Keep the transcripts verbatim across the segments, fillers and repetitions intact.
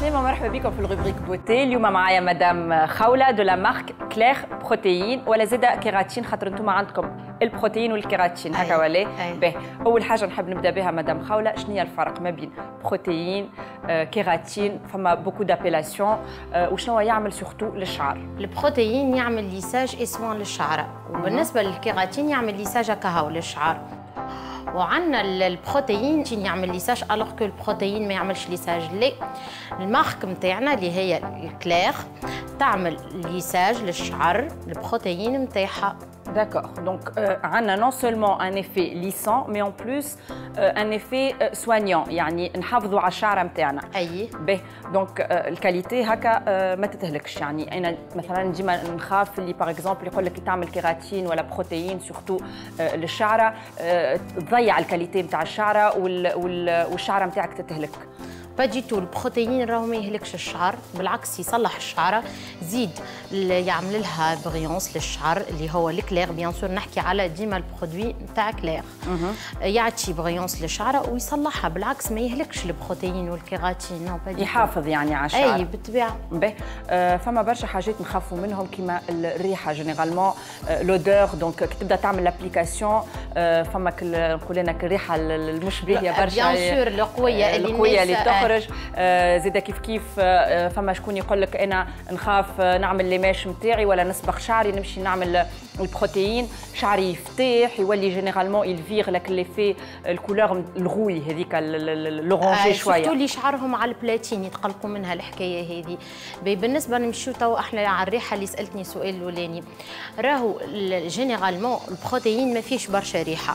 عسلامة ومرحبا بكم في الروبريك بوتي. اليوم معايا مدام خوله دو لا مارك كلير بروتيين ولا زاده كيراتين، خاطر انتم عندكم البروتيين والكيراتين هكا ولا؟ باهي، اول حاجه نحب نبدا بها مدام خوله، شنو هي الفرق ما بين بروتيين آه، كيراتين؟ فما بوكو دابيلاسيون آه، وشنو يعمل سورتو للشعر؟ البروتيين يعمل ليساج اسوان للشعر، وبالنسبه للكيراتين يعمل ليساج كهو للشعر. وعندنا البروتيين يعمل ليساج الوغ كو البروتيين ما يعملش ليساج. ليه؟ المارك نتاعنا اللي هي الكلير تعمل ليساج للشعر، البروتيين نتاعها. D'accord. Donc, euh, on a non seulement un effet lissant, mais en plus euh, un effet euh, soignant. يعني نحافظوا على الشعر نتاعنا. أي. باهي. دونك euh, الكاليتي هكا euh, ما تتهلكش. يعني أنا مثلا ديما نخاف اللي باغ اكزومبل يقول لك تعمل كيراتين ولا بروتيين سورتو euh, للشعره euh, تضيع الكاليتي نتاع الشعره وال, وال, والشعره نتاعك تتهلك. با دي تو، البروتيين راهو ما يهلكش الشعر، بالعكس يصلح الشعره، زيد يعمل لها بريونس للشعر اللي هو الكلير. بيان سور نحكي على ديما البرودوي نتاع كلير، يعطي بريونس للشعره ويصلحها، بالعكس ما يهلكش البروتيين والكيراتين. نو با دي، يحافظ يعني على الشعر. اي بالطبيعه. باهي. آه فما برشا حاجات نخافوا منهم كيما الريحه جينيرالمون آه لودور. دونك كي تبدا تعمل لابليكاسيون آه فما نقول لنا الريحه المش باهيه برشا، بيان سور القويه اللي القويه اللي تخرج. آه زيد كيف كيف آه فما شكون يقول لك انا نخاف نعمل ليماش نتاعي ولا نصبغ شعري نمشي نعمل البروتيين، شعري يفتح يولي جينيرالمون يلفيغ لك ليفي الكولور الغوي هذيك لورونجي شويه. شفتوا اللي شعرهم على البلاتين يتقلقوا منها الحكايه هذه. بالنسبه نمشيو تو احنا على الريحه اللي سالتني سؤال الاولاني، راهو جينيرالمون البروتيين ما فيش برشا ريحه،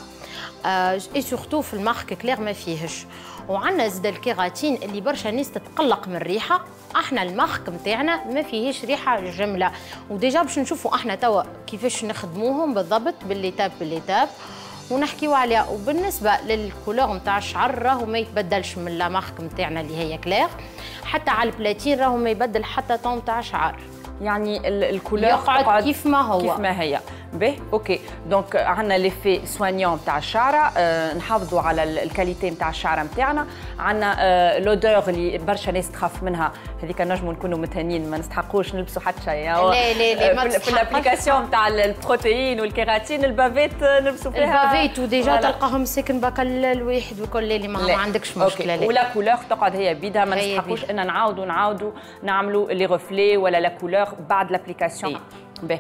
اي سورتو في المارك كلير ما فيهش. وعندنا زاد الكيراتين اللي برشا ناس تتقلق من الريحه، احنا المارك نتاعنا ما فيهش ريحه جمله، وديجا باش نشوفوا احنا توا كيفاش نخدموهم بالضبط بالليتاب بالليتاب ونحكيو عليها. وبالنسبه للكولور نتاع الشعر راهو ما يتبدلش من لا مارك نتاعنا اللي هي كلير، حتى على البلاتين راهو ما يبدل حتى طون نتاع شعر، يعني الكولور يقعد كيف ما هو كيف ما هي. باهي اوكي. دونك عندنا ليفي سوانيون نتاع الشعره، أه نحافظوا على الكاليتي نتاع الشعره نتاعنا. عندنا أه لودور اللي برشا ناس تخاف منها، هذيك نجموا نكونوا متهانين ما نستحقوش نلبسوا حتى شيء. لا لا لا ما في الابليكاسيون نتاع البروتيين والكيراتين البافيت نلبسوا فيها البافيت، وديجا تلقاهم ساكن بكل الواحد وكل اللي ما, ما عندكش مشكله. لا. ولا كولور تقعد هي بيدها، ما نستحقوش ان نعاودوا نعاودوا نعملوا لي ريفلي ولا لا كولور بعد الابليكاسيون. باهي.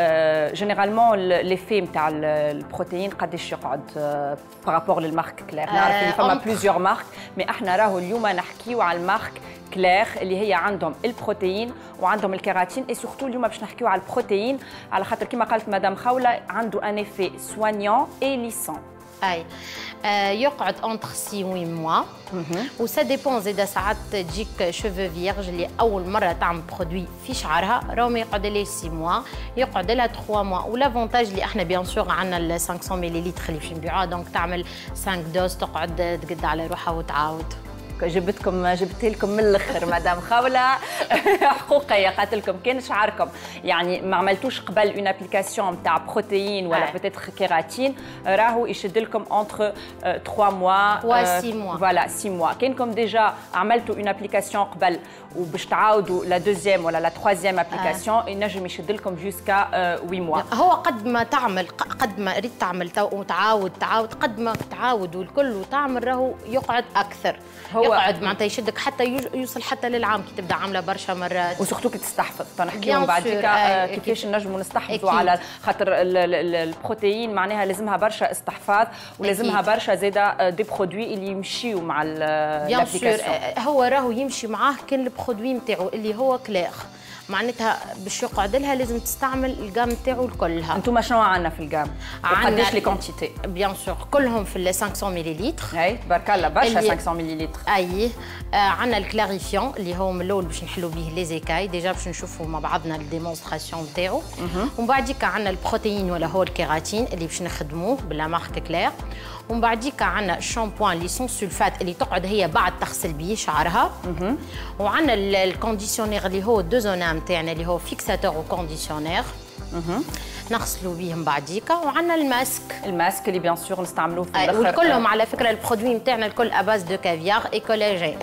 آه جينيرالمون ليفي نتاع البروتيين قداش يقعد آه بارابور للمارك كلير؟ نعرف اللي فما بليزيور مارك، مي احنا راهو اليوم نحكيو على المارك كلير اللي هي عندهم البروتيين وعندهم الكيراتين. اي سورتو اليوم باش نحكيو على البروتيين على خاطر كما قالت مدام خوله عنده ان ايفي سوانيون اي ليسون. اي آه يقعد انتر ستة و ثمانية موا، وسا ديبون زيدا ساعات تجيك شوفو فيرج اللي اول مره تعمل برودوي في شعرها راهو ما يقعد لها ستة موا، يقعد لها ثلاثة موا. ولافونتاج اللي احنا بيان سور عندنا ال خمسمية مليلتر اللي باش نبيعوها، دونك تعمل خمسة دوز تقعد تقد على روحها وتعاود. جبتكم جبت لكم من الاخر مدام خوله حقوقيه، قالت لكم كان شعركم يعني ما عملتوش قبل اون ابليكاسيون نتاع بروتيين ولا بيتيتر كيراتين، راهو يشد لكم انتر ثلاثة موا و ستة موا. فوالا ستة موا. كانكم ديجا عملتوا اون ابليكاسيون قبل وباش تعاودوا لا دوزيام ولا لا تروازيام ابليكاسيون ينجم يشد لكم جوسكا ثمانية موا. هو قد ما تعمل قد ما ريت تعمل وتعاود تعاود قد ما تعاود والكل وتعمل راهو يقعد اكثر، هو يقعد معناتها يشدك حتى يوصل حتى للعام كي تبدا عامله برشا مرات. وسورتو كي تستحفظ تنحكيو بعديك كيفاش نجموا نستحفظوا على خاطر البروتيين معناها لازمها برشا استحفاظ ولازمها برشا زاده دي برودوي اللي يمشيو مع الابليكاسيون. هو راهو يمشي معاه كان البرودوي نتاعو اللي هو كلير، معناتها باش يقعد لها لازم تستعمل الجام نتاعو كلها. انتم شنو عندنا في الجام؟ قداش لي كونتيتي؟ بيان سور كلهم في ال خمسمية مليلتر. اي تبارك الله برشا خمسمية مليلتر. اي آه عندنا الكلاريفيون اللي هو من الاول باش نحلو به لي زيكاي، ديجا باش نشوفوا مع بعضنا الديمونستراسيون نتاعو. ومن بعديك عندنا البروتيين ولا هو الكيراتين اللي باش نخدموه بلا مارك كلير. ومن بعديك عندنا الشامبوان اللي سون سولفات اللي تقعد هي بعد تغسل بيه شعرها. وعندنا الكونديسيونير اللي هو دو زونام تاعنا اللي هو فيكساتور وكونديسيونير نغسلوا بيهم بعديكا. وعندنا الماسك الماسك اللي بيان سور نستعملوه في الاخر، وكلهم على فكره البرودوي نتاعنا الكل اباز دو كافيار اي كولاجين.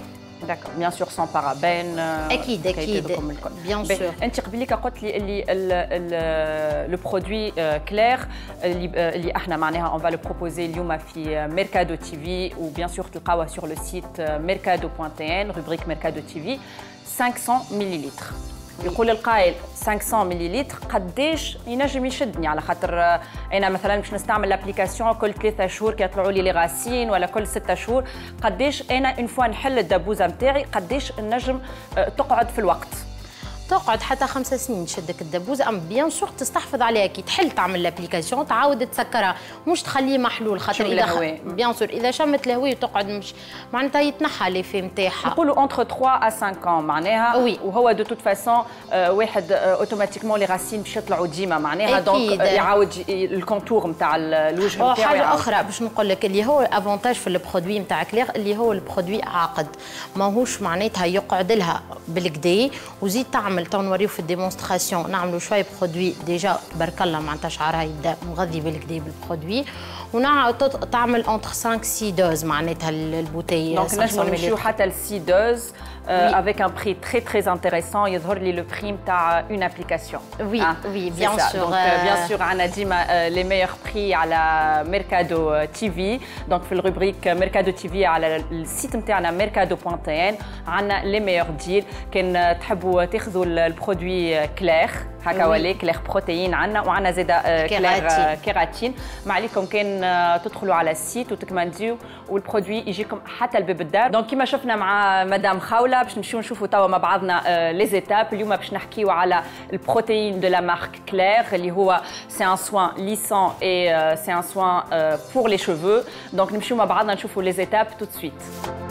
داكور بيان سور سون بارابين. اكيد اكيد بيان سور. انت قبليك قلت لي اللي لو برودوي كلير اللي اللي احنا معناها اون فا لو بروبوزي اليوم في ميركادو تي في وبيان سور تلقاوها سور لو سيت ميركادو بوان تي ان روبريك ميركادو تي في خمسمية مليلتر. يقول القائل خمسمية مليلتر قداش ينجم يشدني على خاطر انا مثلا باش نستعمل لابليكاسيون كل ثلاثة شهور كي يطلعوا لي لي غاسين ولا كل ستة شهور قداش انا اون فوا نحل الدبوزه نتاعي قداش النجم تقعد في الوقت؟ تقعد حتى خمس سنين تشدك الدبوزه. ام بيان سور تستحفظ عليها كي تحل تعمل لابليكاسيون تعاود تسكرها مش تخليه محلول خاطر اذا خ... بيان سور اذا شمت الهواء وتقعد مش معناتها يتنحى ليفي نتاعها. نقولوا اونتر ثلاثة à خمسة ans معناها وي. وهو دو توت فاسون واحد اوتوماتيكمون لي غاسين باش يطلعوا ديما معناها دونك يعاود الكونتور نتاع الوجه نتاعو. حاجه اخرى باش نقول لك اللي هو افونتاج في البرودوي نتاع كلير اللي هو البرودوي عاقد ماهوش معناتها يقعد لها بالكدا وزيد تعمل تو نوريو في الديمونستراسيون نعملوا شويه برودوي ديجا تبارك الله معناتها شعرها يبدا مغذي بالكدا بالبرودوي ونعمل اونتر خمسة ستة دوز معناتها البوتي. دونك نجمو نمشيو حتى ل ستة دوز avec un prix très très intéressant يظهر لي لو بري نتاع اون ابليكاسيون. وي وي بيان سور. دونك بيان سور عندنا ديما لي ميور بري على ميركادو تي في. دونك في الروبريك ميركادو تي في على السيت نتاعنا ميركادو بوان تي ان عندنا لي ميور ديل. كان تحبوا تاخذوا البرودوي كلير هكا ولا كلير بروتين عندنا وعندنا زاده كلير كيراتين. ما عليكم كان تدخلوا على السيت وتكمانديو والبرودوي يجيكم حتى لباب الدار. دونك كيما شفنا مع مدام خوله باش نمشيو نشوفوا توا مع بعضنا لي زيتاب. اليوم باش نحكيو على البروتين دو لا مارك كلير اللي هو سي ان سوان ليسون اي سي ان سوان بور لي شيفو. دونك نمشيو مع بعضنا نشوفوا لي زيتاب تو دو سويت.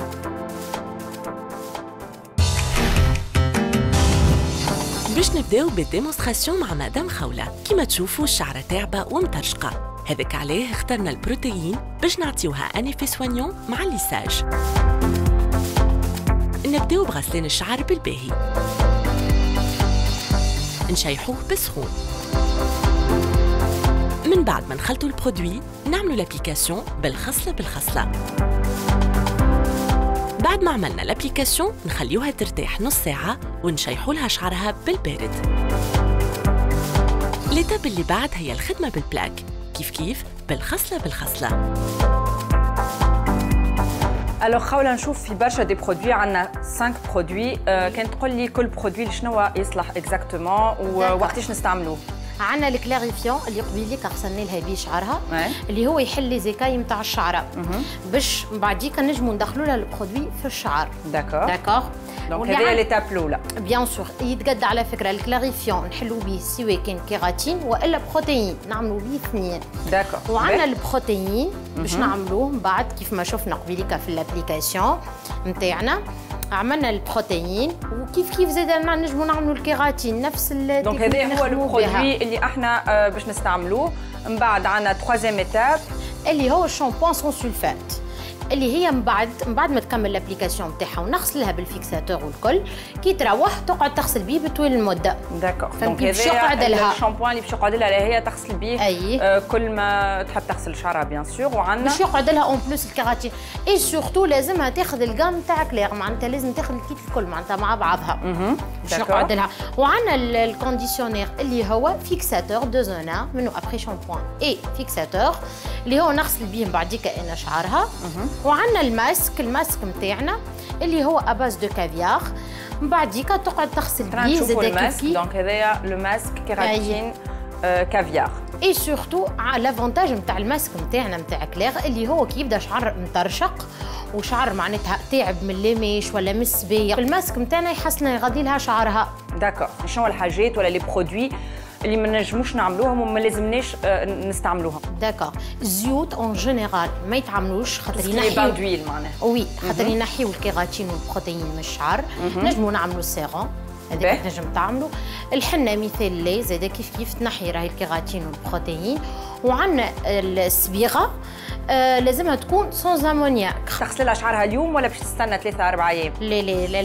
باش نبداو بالديمونستراسيون مع مدام خوله. كيما تشوفوا الشعره تاعبه ومطرشقه هذاك عليه اخترنا البروتين باش نعطيوها ان ايفي سوانيون مع الليساج. نبداو بغسلين الشعر بالباهي نشيحوه بسخون. من بعد ما نخلطوا البرودوي نعملوا لابليكاسيون بالخصله بالخصله. بعد ما عملنا لابليكاسيون نخليوها ترتاح نص ساعه ونشيحوا لها شعرها بالبارد. الإتاب اللي بعد هي الخدمه بالبلاك كيف كيف بالخصله بالخصله. الوغ خوله نشوف في برشا دي برودوي عندنا خمسة برودوي. كان تقول لي كل برودوي شنو يصلح اكزاكتومون ووقتاش نستعملوه؟ عندنا الكلاريفيون اللي قبيليك غسلنا لها بيه شعرها اللي هو يحل لي زيكاي نتاع الشعره باش بعديك نجموا ندخلوا لها البرودوي في الشعر. داكور داكور. دونك هذه ليتاب الاولى. بيان سور يتقد على فكره الكلاريفيون نحلوا به سواء كان كيراتين والا بروتين نعملوا به اثنين. داكور. وعندنا البروتين باش نعملوه من بعد كيف ما شفنا قبيليك في الابليكاسيون نتاعنا عملنا البروتين وكيف كيف زاد نجموا نعملوا الكيراتين نفس ال. دونك هذا هو البرودوي اللي احنا باش نستعملوه. من بعد عندنا ثلاثيام ايتاب اللي هو الشامبوان سون سولفات اللي هي من بعد من بعد ما تكمل الابليكاسيون نتاعها ونغسلها بالفيكساتور والكل كي تروح تقعد تغسل بيه بطول المده. داكور. دونك باش يقعد لها الشامبوان اللي باش يقعد لها هي تغسل بيه آه كل ما تحب تغسل شعرها بيان سور. وعندنا باش يقعد لها اون بلوس الكيراتين اي سورتو لازمها تاخذ الجام نتاع كلير معناتها لازم تاخذ الكيت الكل معناتها مع بعضها باش يقعد لها. وعندنا الكونديسيونير اللي هو فيكساتور دو زونا منو ابري شامبوان اي فيكساتور اللي هو نغسل بيه من بعديك انا شعرها. وعندنا الماسك الماسك نتاعنا اللي هو اباز دو كافيار من بعديك تقعد تغسل بيه زاد الماسك. دونك هذايا لو ماسك كيراتين كافيار. اي سورتو لافونتاج نتاع الماسك نتاعنا نتاع كلير اللي هو كي يبدا شعر مطرشق وشعر معناتها تعب من الليميش ولا من السبيق الماسك نتاعنا يحسن يغذي لها شعرها. داكور. شنو الحاجات ولا لي برودوي اللي ما نجموش نعملوهم وما لازمناش نستعملوهم؟ داكور. الزيوت اون جينيرال ما يتعملوش خاطر ينحيو بان دويل معناها. وي خاطر ينحيو الكيراتين والبروتين من الشعر. نجموا نعملوا السيروم هذاك تنجم تعملوا. الحنه مثال لي زاد كيف كيف تنحي راهي الكيراتين والبروتين. وعندنا الصبيغه آه لازمها تكون سون امونياك. تغسل لها شعرها اليوم ولا باش تستنى ثلاثة أربعة أيام؟ لا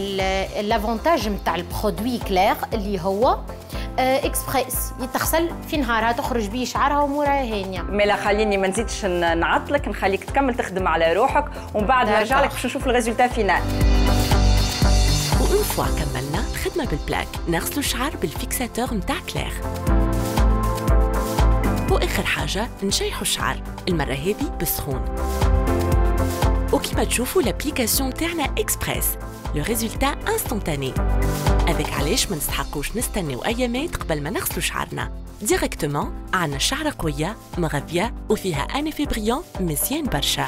لا لافونتاج نتاع البرودوي كلير اللي هو آه اكسبريس يتغسل في نهارها تخرج بيه شعرها ومورها هانيه. مالا خليني ما نزيدش نعطلك نخليك تكمل تخدم على روحك ومن بعد نرجع لك باش نشوف الريزولتا فينال. فوا كملنا الخدمة بالبلاك نغسلوا الشعر بالفيكساتور متاع كلير. وآخر حاجة نشيحوا الشعر المرة هذه بالسخون. وكيما تشوفوا l'application تاعنا اكسبريس لو ريزولتا انستونتاني. هذاك علاش ما نستحقوش نستناو ايامات قبل ما نغسلوا شعرنا. ديريكتومون عندنا الشعر قوية مغذية وفيها ان افي بريون مزيان برشا.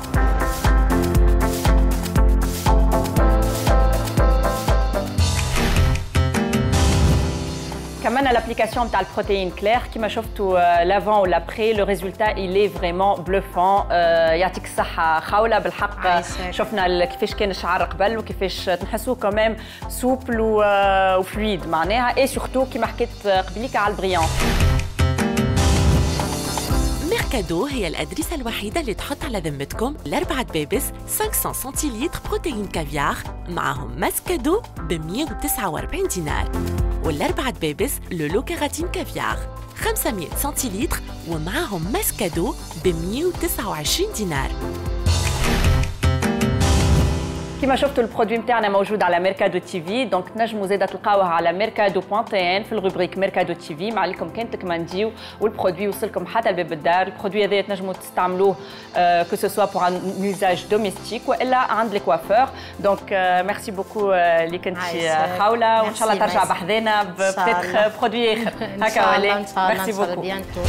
كمان l'application تاع البروتين كلير كيما شفتوا لافون والابري لو ريزولتا إلي فريمون بلوفون. يعطيك الصحة خولة بالحق. شفنا كيفاش كان الشعر قبل وكيفاش نحسوه كمان سوبل وفلويد معناها اي سورتو كيما حكيت قبليك على البريون. ميركادو هي الأدريسة الوحيدة اللي تحط على ذمتكم الأربعة بيبس خمسمية سنتيلتر بروتين كافيار معهم ماسكادو ب مية وتسعة وأربعين دينار، والأربعة بيبس لولو كيراتين كافيار خمسمية سنتيلتر ومعهم ماسكادو ب مية وتسعة وعشرين دينار. كما شفتوا البرودوي نتاعنا موجود على ميركادو تي في، دونك تنجموا زاده تلقاوها على ميركادو بوان تي ان في الروبريك ميركادو تي في. ما عليكم كان تكمانديو والبرودوي يوصلكم حتى لباب الدار. البرودوي هذا تنجموا تستعملوه كو سو سوا بور ان يوزاج دوميستيك والا عند لي كوافور. دونك ميرسي بوكو اللي كنتي خوله، وان شاء الله ترجع بحذانا ببتيتر برودوي اخر هكا ولا. ميرسي بوكو.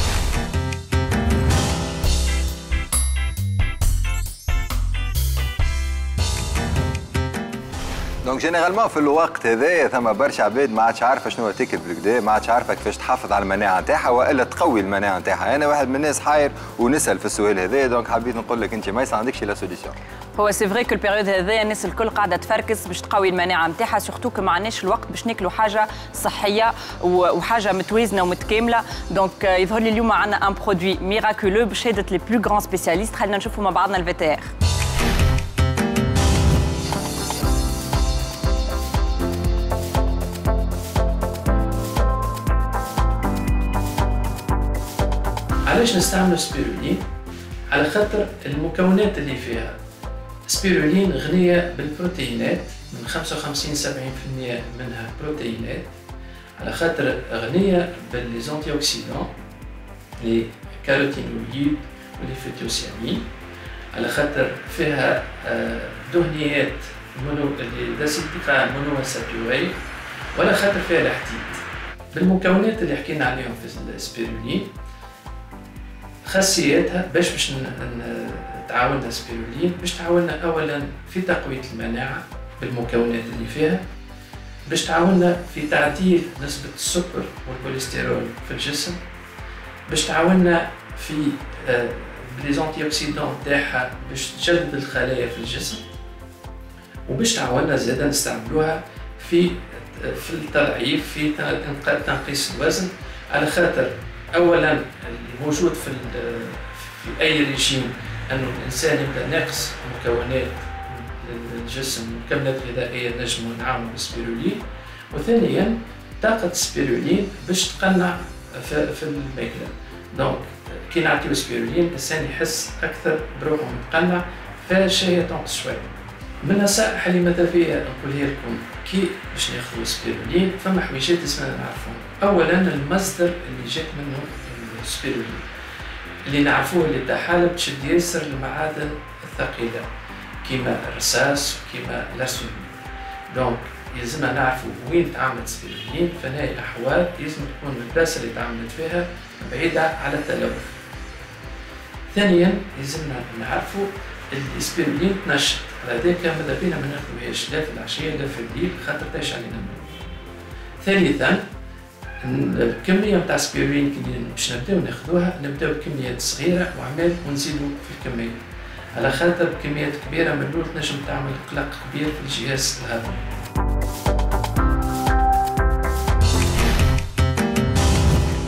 دونك جينيرالمون في الوقت هذايا ثم برشا عباد ما عادش عارفه شنو تاكل بالكدا، ما عادش عارفه كيفاش تحافظ على المناعه نتاعها والا تقوي المناعه نتاعها. انا واحد من الناس حاير ونسال في السؤال هذايا، دونك حبيت نقول لك انت ما عندكش لا سوليسيون. هو سي فري كو البيريود هذايا الناس الكل قاعده تفركس باش تقوي المناعه نتاعها، سورتو كو ما عندناش الوقت باش ناكلوا حاجه صحيه وحاجه متوازنه ومتكامله. دونك يظهر لي اليوم عندنا ان برودوي ميراكولو بشهاده لي بلو غران سبيسياليست. خلينا نشوفوا مع بعضنا الفيتير. علاش نستعملوا سبيرولين؟ على خاطر المكونات اللي فيها سبيرولين غنية بالبروتينات، من خمسة وخمسين سبعين بالمئة منها بروتينات، على خاطر غنية بالليزونتي اوكسيدون لي كاروتينويد ولي فيتوسيامين، على خاطر فيها دهنيات مونو داسيتيكا مونوساتوري، وعلى خاطر فيها الحديد. بالمكونات اللي حكينا عليهم في السبيرولين خاصيتها باش باش تعاوننا سبيرولين باش تعاوننا اولا في تقويه المناعه بالمكونات اللي فيها، باش تعاوننا في تعديل نسبه السكر والكوليسترول في الجسم، باش تعاوننا في لي زونتي اوكسيدون تاعها باش تجدد الخلايا في الجسم، وباش تعاوننا زاده نستعملوها في في التضعيف في تنقيص الوزن، على خاطر اولا اللي موجود في في اي ريجيم انه الانسان يبدا ناقص مكونات الجسم مكملات غذائيه نجموا نعاونوا بالسبيرولين، وثانيا طاقه السبيرولين باش تقنع في, في الماكله. دونك كي نعطيو سبيرولين الانسان يحس اكثر بروحه متقنع، فالشيء يتنقص شويه. من النصائح اللي ماذا بيا نقولها لكم كي باش ناخذوا سبيرولين، فما حويجات لازمنا نعرفوهم. اولا المصدر اللي جات منه السبيرولين اللي نعرفوه اللي تاع حالب تشد ياسر المعادن الثقيله كيما الرصاص وكيما الارسنال. دونك يلزمنا نعرفوا وين تعملت سبيرولين، فهنا الاحوال لازم تكون البلاصه اللي تعملت فيها بعيده على التلوث. ثانيا لازمنا نعرفوا السبيرولين تنشط، على ذاك ماذا بينا ما ناخذوهاش لا في العشيه لا في الليل خاطر تعيش علينا النوم. ثالثا الكميه نتاع سبيرولين كي باش نبداو ناخذوها نبداو بكميات صغيره وعمال ونزيدوا في الكميه، على خاطر بكميات كبيره من الاول تنجم تعمل قلق كبير في الجهاز الهضمي.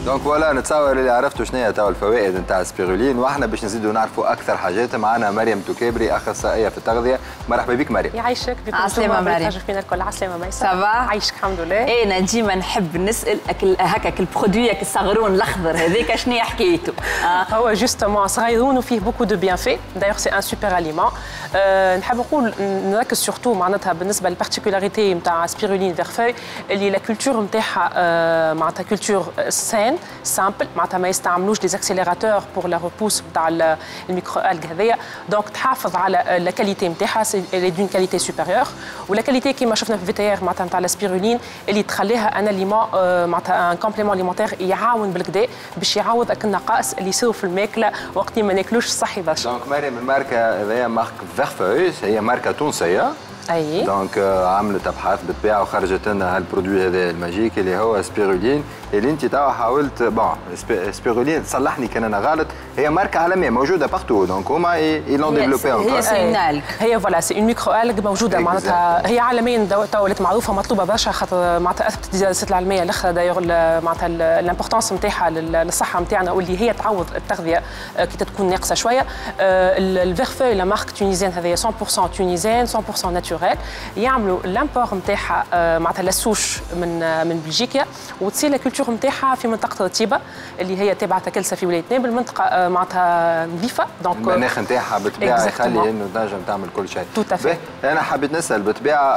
دونك فوالا نتصور اللي عرفتوا شنو هي توا الفوائد نتاع السبيرولين، واحنا باش نزيدوا نعرفوا اكثر حاجات. معنا مريم توكابري اخصائيه في التغذيه. مرحبا بك مريم. يعيشك. عسلامة مريم. فينا الكل. عسلامة ميسا. سافا. عايشك الحمد لله. انا ديما نحب نسال اكل هكاك البرودوي الصغرون الاخضر هذاك شنو حكايته؟ آه. هو جوستومون صغيرون وفيه بوكو دو بيان في. دايوغ سي ان سوبر اليمون. نحب نقول نركز سورتو معناتها بالنسبه للبارتيكولاريتي نتاع سبيرولين فيرفوي اللي لا كولتور نتاعها معناتها كولتور سان سامبل، معناتها ما يستعملوش دي اكسيليراتور بور لا ريبوس نتاع الميكرو الغ هذيا. دونك تحافظ على لا كاليتي نتاعها اللي دون كاليتي سوبيريور، ولا كاليتي كيما شفنا في الفيتيير معناتها نتاع السبيرولين اللي تخليها ان اليمون معناتها ان كومبليمون اليمونتير يعاون بالكدا باش يعوض اك النقائص اللي يصيروا في الماكله وقت ما ناكلوش صحي برشا. دونك مريم الماركه هذيا مارك فيرفوي، هي ماركه تونسيه. اي دونك عملت ابحاث بالطبيعه وخرجت لنا هالبرودوي هذا الماجيك اللي هو سبيرولين، اللي انت توا حاولت بون سبيرولين صلحني كان انا غلط، هي ماركه عالميه موجوده بارتو، دونك هما يلون ديفلوبي هي سي اون الغ. هي فوالا سي اون ميكرو الغ موجوده معناتها هي عالميا توا ولات معروفه مطلوبه برشا خاطر معناتها اثبتت الدراسات العلميه الاخرى دايوغ معناتها الامبورتونس نتاعها للصحه نتاعنا واللي هي تعوض التغذيه كي تكون ناقصه شويه. الفيرفوي لا مارك تونيزيان هذه مية بالمية تونيزيان مية بالمية ناتورال، يعملوا لامبور نتاعها معناتها لاسوش من من بلجيكا، وتصير لا كولتور نتاعها في منطقه رطيبه اللي هي تابعه تكلسه في ولايه نابل، منطقه معناتها نظيفه. دونك المناخ نتاعها بالطبيعه يخلي انه تنجم تعمل كل شيء. توتافي. انا حبيت نسال بالطبيعه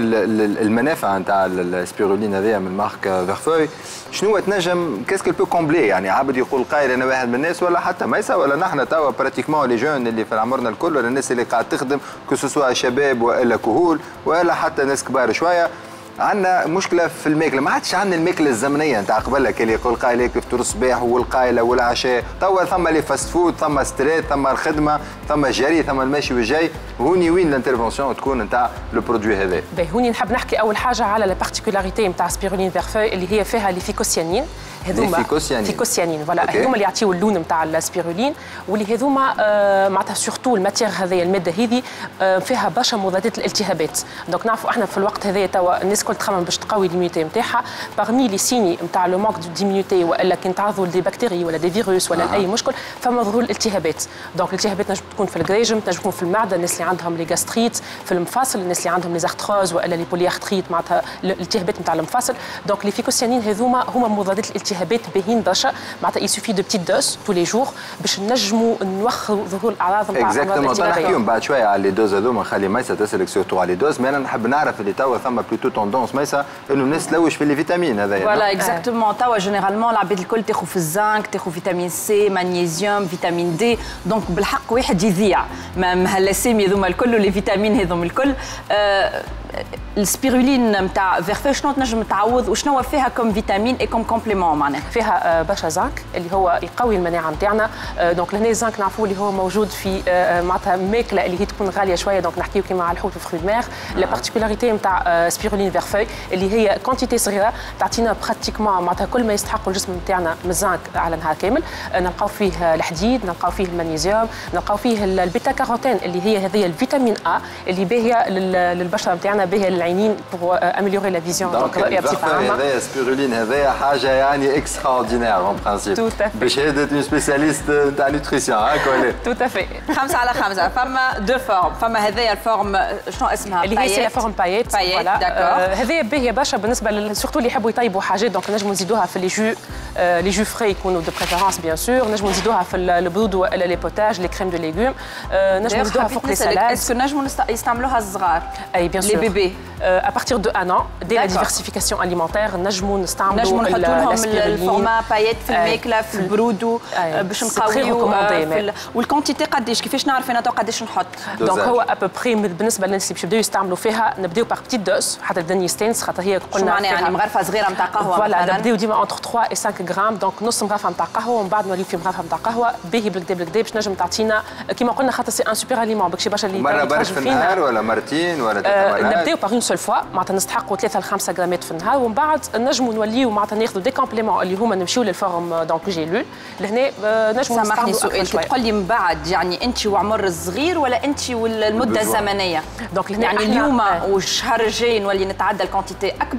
المنافع نتاع السبيرولين هذيا من مارك فيرفوي شنو تنجم كاسكو بو كومبلي؟ يعني عبد يقول قايل انا واحد من الناس ولا حتى ميسا ولا نحن توا براتيكمون لي جون اللي في عمرنا الكل ولا الناس اللي قاعد تخدم كو سوا شباب والا كهول ولا حتى ناس كبار شويه، عندنا مشكله في الماكله، ما عادش عندنا الماكله الزمنيه نتاع قبلك اللي يقول قايل ياكل فطور الصباح والقايله والعشاء، توا ثم لي فاست فود، ثم ستريت، ثم الخدمه، ثم الجري، ثم المشي والجاي. هوني وين الانترفونسيون تكون نتاع لو برودوي هذا؟ باهي هوني نحب نحكي اول حاجه على لا بارتيكولاريتي نتاع سبيرولين فيرفوي اللي هي فيها لي فيكوسيانين. هذوما فيكوسيانين فوالا هذوما اللي يعطيو اللون نتاع السبيرولين، واللي هذوما آه معناتها سورتو الماتيير هذيا الماده هذه آه فيها برشا مضادات الالتهابات. دونك نعرفوا احنا في الوقت هذايا توا الناس الكل تخمم باش تقوي الاميونيتي نتاعها، باغمي لي سيني نتاع لو مانك ديميونيتي والا كي نتعرضوا لدي بكتيري ولا دي فيروس ولا آه. اي مشكل فما ظهور الالتهابات. دونك الالتهابات تنجم تكون في الجريجم، تنجم تكون في المعده، الناس اللي عندهم لي غاستريت، في المفاصل الناس اللي عندهم لي زارتروز والا لي بوليارتريت معناتها الالتهابات نتاع المفاصل. دونك لي فيكوسيانين هذوما هما مضادات الالتهابات باهين برشا، معناتها يسوفي دو بتيت دوز تو لي جور باش نجموا نوخروا ظهور الاعراض نتاع اكزاكتومون. نحكيهم بعد شويه على لي دوز هذوما، نخلي ميسا تسالك سورتو على لي دوز، مي انا نحب نعرف اللي توا ثم بلوتو توندونس ميسا انه الناس تلوش في لي فيتامين هذايا. فوالا اكزاكتومون. توا جينيرالمون العباد الكل تاخذ في الزنك، تاخذ فيتامين سي، مغنيسيوم، فيتامين دي، دونك بالحق واحد يذيع ما هالاسامي هذوما الكل ولي فيتامين هذوما الكل. أه السبيرولين نتاع فيرفوي شنو تنجم تعوض وشنو فيها كوم فيتامين اي كوم كومبليمون؟ معناها فيها برشا زنك اللي هو يقوي المناعه نتاعنا. دونك لهنا الزنك نعرفوا اللي هو موجود في معناتها ماكله اللي هي تكون غاليه شويه، دونك نحكيو كيما على الحوت وفخوي مير. لا بارتيكولاريتي نتاع سبيرولين فيرفوي اللي هي كونتيتي صغيره تعطينا براتيكمون معناتها كل ما يستحق الجسم نتاعنا من الزنك على نهار كامل. نلقاو فيه الحديد، نلقاو فيه المغنيسيوم، نلقاو فيه البيتا كاروتين اللي هي هذه الفيتامين ا اللي باهيه للبشره نتاعنا، باهيه للعينين pour améliorer la vision. Donc الرؤيه بصفه عامه. هذايا سبيرولين هذايا حاجه يعني اكستراوردينير اون برانسيب. بشهاده اون سبيسياليست نتاع نوتريسيون هاك ولا؟ تو افي. خمسه على خمسه. فما دو فورم، فما هذايا الفورم شنو اسمها؟ اللي هي سي فورم بايت. فوالا هذايا باهيه برشا بالنسبه سورتو اللي يحبوا يطيبوا حاجات، دونك نجموا نزيدوها في لي جو لي جو فري يكونوا دو بريفيرونس بيان سور، نجموا نزيدوها في البرود ولا لي بوتاج، لي كريم دو ليغوم، نجموا نزيدوها فوق لي سالاد. اسكو نجموا يستعملوها الصغار؟ اي بيان سور. لي بيبي à partir de un an dès la diversification alimentaire نجموا نستعملوا نجموا نحطوا لهم الفورما بايت في الماكله في البرودو باش نقويو والكونتيتي قداش كيفاش نعرف انا تو قداش نحط؟ دونك هو ابوبري بالنسبه للناس اللي باش يبداو يستعملوا فيها نبداو باغ بتيت دوز حتى الدنيا يستانس خاطر هي قلنا معناها يعني مغرفه صغيره نتاع قهوه فوالا نبداو ديما انتر ثلاثة و خمسة غرام، دونك نص مغرفه نتاع قهوه ومن بعد نوليو في مغرفه نتاع قهوه باهي بالكدا بالكدا باش نجم تعطينا كيما قلنا خاطر سي ان سوبر اليمون باش برشا اللي مره برك في النهار ولا مرتين ولا ثلاث مرات؟ نبداو باغ اون سول فوا معناتها نستحقوا ثلاثة لخمسة غرامات في النهار، ومن بعد نجموا نوليو معناتها ناخذوا دي كومبليمون اللي هما نمشيو للفورم دونك جيلول لهنا نجموا سامحني سؤال تقول لي من بعد يعني انت وعمر الصغير ولا انت والمده الزمنيه؟ دونك يعني اليوم والشهر الجاي نولي نتعدى الكونتيتي اكبر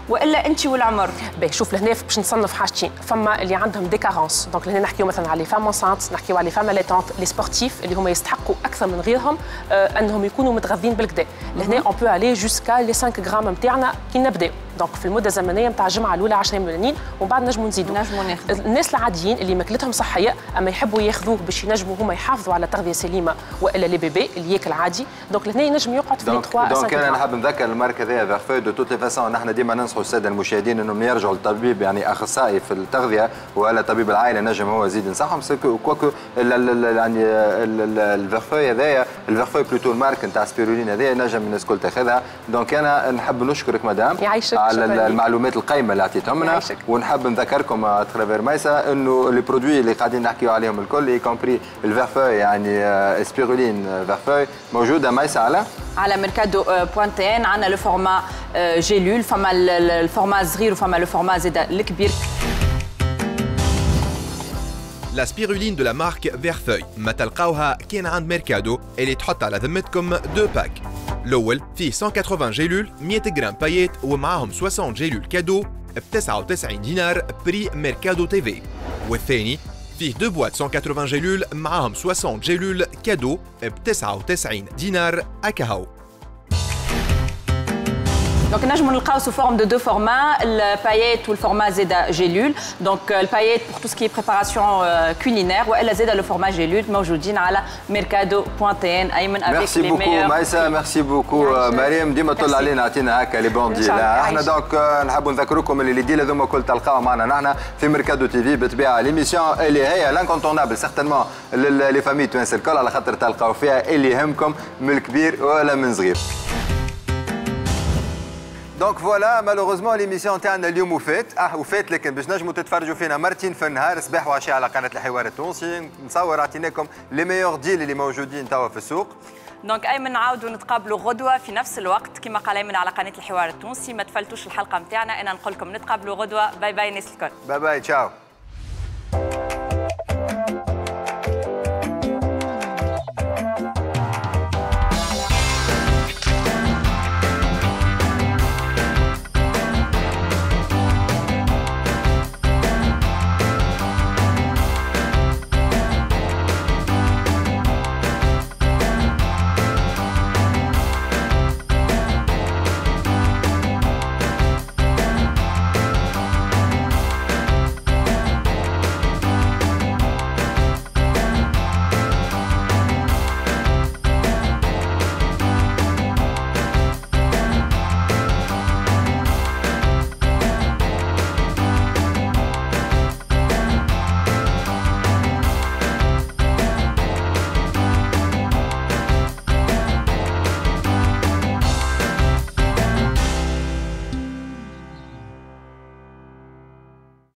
والا انت والعمر؟ باهي شوف لهنا باش نصنف حاجتين، فما اللي عندهم دي كارونس، دونك لهنا نحكيو مثلا على لي فام انسانت، نحكيو على لي فام ليتونت، لي سبورتيف اللي هما يستحقوا اكثر من غيرهم آه انهم يكونوا متغذين بالكدا. لهنا اون بو الي جوسكا لي خمسة غرام نتاعنا كي نبداو، دونك في المده الزمنيه نتاع الجمعه الاولى عشرة يوم الاولانيين ومن بعد نجموا نزيدوا. نجموا ناخذ. الناس العاديين اللي ماكلتهم صحيه اما يحبوا ياخذوه باش ينجموا هما يحافظوا على تغذيه سليمه والا لي بيبي اللي ياكل عادي، دونك لهنا ينجم يقعد في ثلاثة دونك دونك انا نحب نذكر المارك هذايا فيرفوي دو توت لي فاسون، نحن ديما ننصحوا الساده المشاهدين انهم يرجعوا للطبيب يعني اخصائي في التغذيه ولا طبيب العائله نجم هو يزيد ينصحهم. كواكو يعني الفيرفوي هذايا الفيرفوي بلوتو المارك نتاع سبيرولين هذايا نجم الناس الكل تاخذها. دونك انا نحب نشكرك مدام يعيشك على المعلومات القيمه اللي عطيتهم، ونحب نذكركم اترافير مايسا انه لي برودوي اللي قاعدين نحكيو عليهم الكل اي كومبري الفيرفوي يعني سبيرولين فيرفوي موجوده مايسا على على ميركادو بوانتين. عندنا لو فورما جيلول، فما الفورما صغير وفما لو فورما زيد الكبير. لا سبيرولين دو لا مارك فيرفوي ما تلقاوها كان عند ميركادو اللي تحط على ذمتكم دو باك. الأول فيه مئة وثمانين جيلول مئة غرام بايات ومعاهم ستين جيلول كادو ب تسعة وتسعين دينار بري ميركادو تي في، والثاني فيه دو بوات مئة وثمانين جيلول معاهم ستين جيلول كادو ب تسعة وتسعين دينار أكاهو. دونك نجموا نلقاو سو فورم دو دو فورما، البايات والفورما زيدا جيلول. دونك البايات بور تو سكي بريباراسيون كولينير والا زيدا لو فورما جيلول موجودين على ميركادو بوانتين. ايمن افيك لي ميور. ميرسي بوكو مايسا، ميرسي بوكو مريم، ديما طل علينا عطينا هكا لي بون ديل. احنا دونك نحبوا نذكركم اللي لي ديل هذوما الكل تلقاو معنا نحن في ميركادو تي في بالطبيعه ليميسيون اللي هي لانكونتونابل سيغتانمون لي فامي توانسه الكل على خاطر تلقاو فيها اللي يهمكم من الكبير ولا من صغير. دونك فوالا مالوغوزمون ليميسيون تاعنا اليوم وفات اه وفات، لكن باش نجموا تتفرجوا فينا مرتين في النهار صباح وعشاء على قناه الحوار التونسي. نصور عطيناكم لي ميور ديل اللي موجودين توا في السوق. دونك ايمن نعاودوا نتقابلوا غدوه في نفس الوقت كما قال ايمن على قناه الحوار التونسي. ما تفلتوش الحلقه نتاعنا، انا نقول لكم نتقابلوا غدوه. باي باي ناس الكل. باي باي تشاو.